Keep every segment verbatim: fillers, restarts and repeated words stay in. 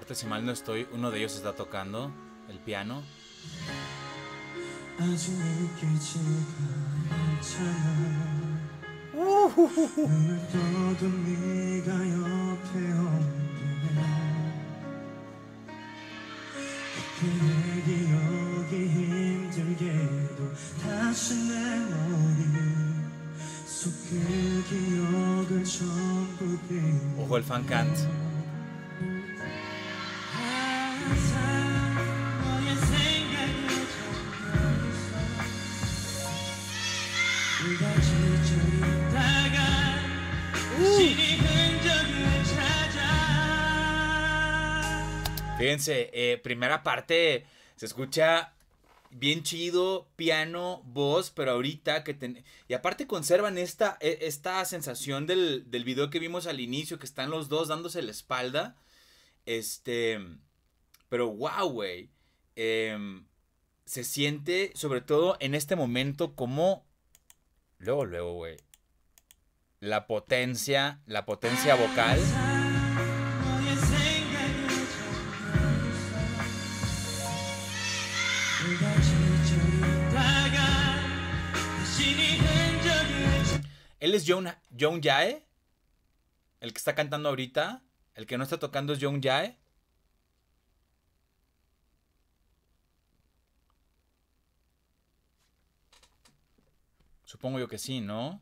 parte, si mal no estoy, uno de ellos está tocando el piano. Ojo el fan cant. Fíjense, eh, primera parte se escucha bien chido, piano, voz, pero ahorita que ten... Y aparte conservan esta, esta sensación del, del video que vimos al inicio, que están los dos dándose la espalda. Este... Pero wow, güey. Eh, se siente, sobre todo en este momento, como... Luego, luego, güey. La potencia, la potencia vocal. Él es John, John Jae. El que está cantando ahorita. El que no está tocando es John Jae. Supongo yo que sí, ¿no?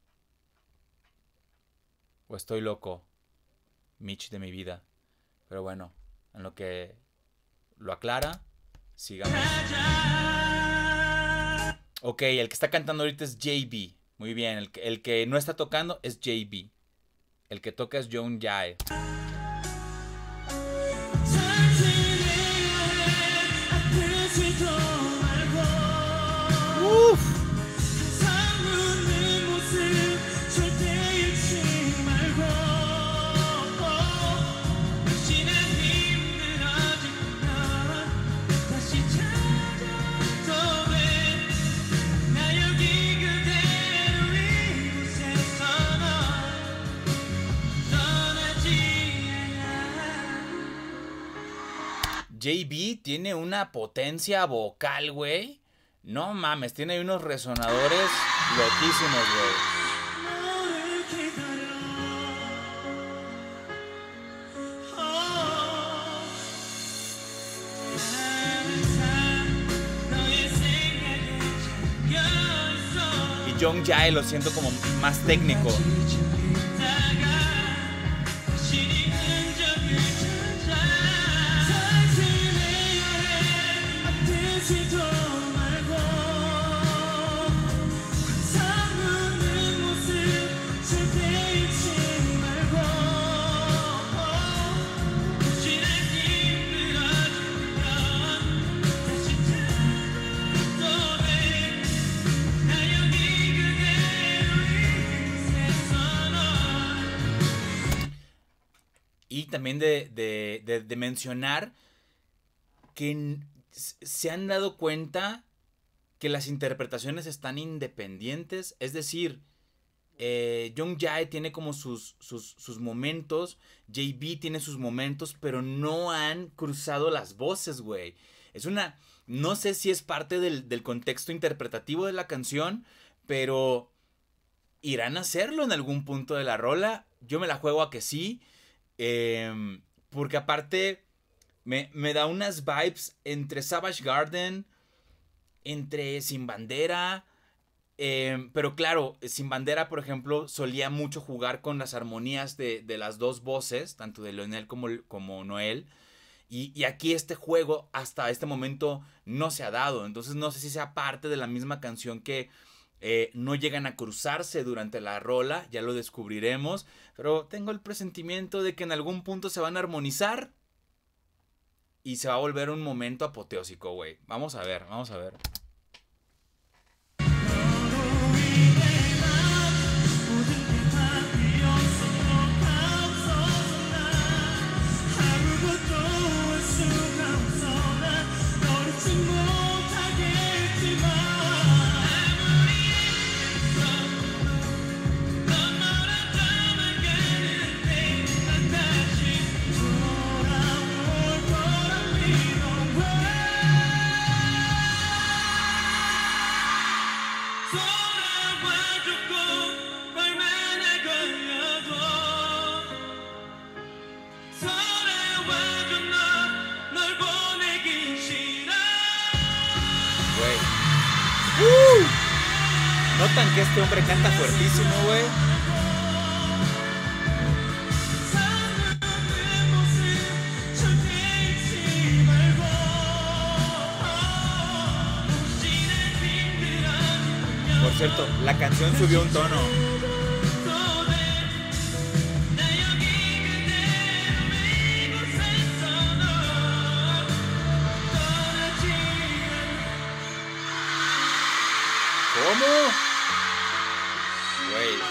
O estoy loco. Mitch de mi vida. Pero bueno, en lo que lo aclara, sigamos. Ok, el que está cantando ahorita es J B. Muy bien, el que, el que no está tocando es J B. El que toca es John Jae. Uf. J B tiene una potencia vocal, güey. No mames, tiene unos resonadores loquísimos, güey. Y John Jae lo siento como más técnico. Y también de, de, de, de mencionar que se han dado cuenta que las interpretaciones están independientes. Es decir, eh, John Jae tiene como sus, sus, sus momentos, J B tiene sus momentos, pero no han cruzado las voces, güey. Es una... No sé si es parte del, del contexto interpretativo de la canción, pero ¿irán a hacerlo en algún punto de la rola? Yo me la juego a que sí. Eh, porque aparte me, me da unas vibes entre Savage Garden, entre Sin Bandera, eh, pero claro, Sin Bandera, por ejemplo, solía mucho jugar con las armonías de, de las dos voces, tanto de Leonel como, como Noel, y, y aquí este juego hasta este momento no se ha dado, entonces no sé si sea parte de la misma canción que Eh, no llegan a cruzarse durante la rola, ya lo descubriremos, pero tengo el presentimiento de que en algún punto se van a armonizar y se va a volver un momento apoteósico, güey. Vamos a ver, vamos a ver. Güey. ¡Uh! Notan que este hombre canta fuertísimo, güey. Por cierto, la canción subió un tono. ¿Cómo? Güey.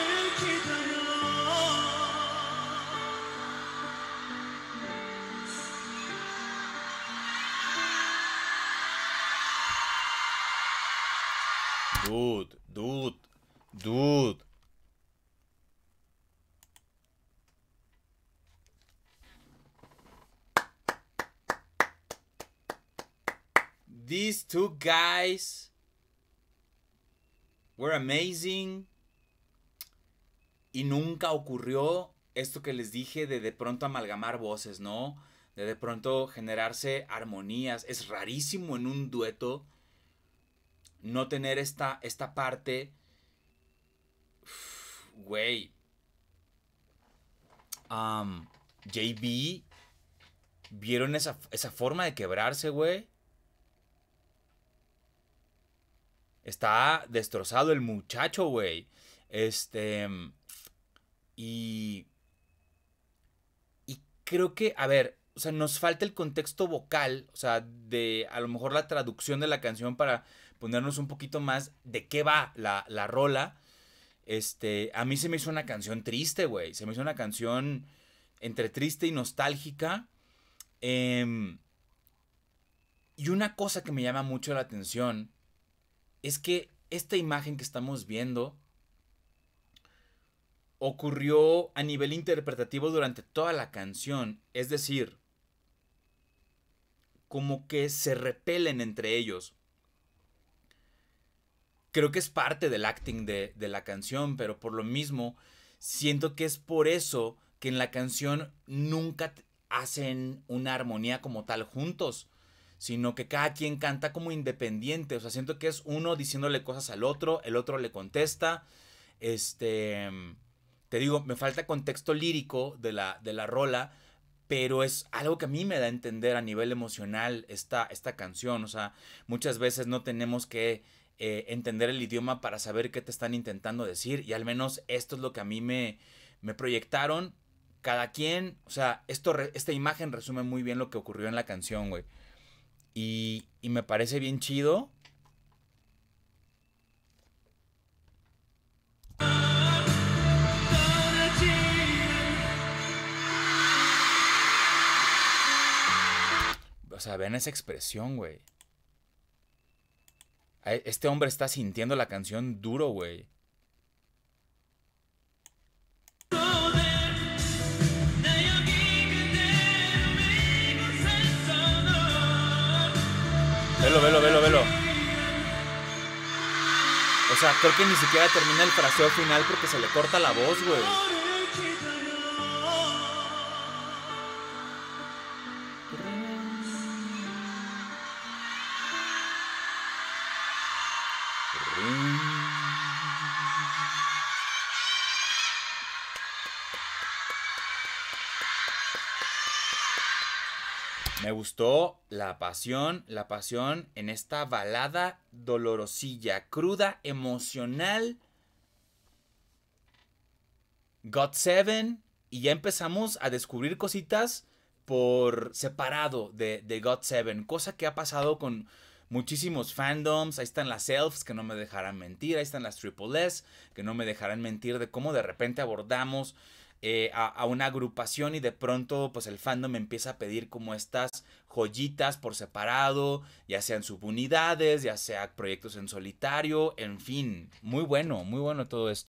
Dude, dude, dude. These two guys were amazing. Y nunca ocurrió esto que les dije de de pronto amalgamar voces, ¿no? De de pronto generarse armonías. Es rarísimo en un dueto no tener esta, esta parte. Güey. Um, J B. ¿Vieron esa, esa forma de quebrarse, güey? Está destrozado el muchacho, güey. Este... Y... Y creo que, a ver, o sea, nos falta el contexto vocal, o sea, de a lo mejor la traducción de la canción para ponernos un poquito más de qué va la, la rola. Este, a mí se me hizo una canción triste, güey. Se me hizo una canción entre triste y nostálgica. Eh, y una cosa que me llama mucho la atención es que esta imagen que estamos viendo ocurrió a nivel interpretativo durante toda la canción. Es decir, como que se repelen entre ellos. Creo que es parte del acting de, de la canción, pero por lo mismo siento que es por eso que en la canción nunca hacen una armonía como tal juntos, sino que cada quien canta como independiente. O sea, siento que es uno diciéndole cosas al otro, el otro le contesta. Este, te digo, me falta contexto lírico de la, de la rola, pero es algo que a mí me da a entender a nivel emocional esta, esta canción. O sea, muchas veces no tenemos que eh, entender el idioma para saber qué te están intentando decir, y al menos esto es lo que a mí me, me proyectaron. Cada quien, o sea, esto, esta imagen resume muy bien lo que ocurrió en la canción, güey. Y, y me parece bien chido. O sea, ven esa expresión, güey. Este hombre está sintiendo la canción duro, güey. Velo, velo, velo, velo. O sea, creo que ni siquiera termina el fraseo final porque se le corta la voz, güey. Me gustó la pasión, la pasión en esta balada dolorosilla, cruda, emocional. got seven. Y ya empezamos a descubrir cositas por separado de, de got seven. Cosa que ha pasado con muchísimos fandoms. Ahí están las Elves, que no me dejarán mentir. Ahí están las Triple S, que no me dejarán mentir de cómo de repente abordamos Eh, a, a una agrupación y de pronto pues el fandom empieza a pedir como estas joyitas por separado, ya sean subunidades, ya sea proyectos en solitario, en fin, muy bueno, muy bueno todo esto.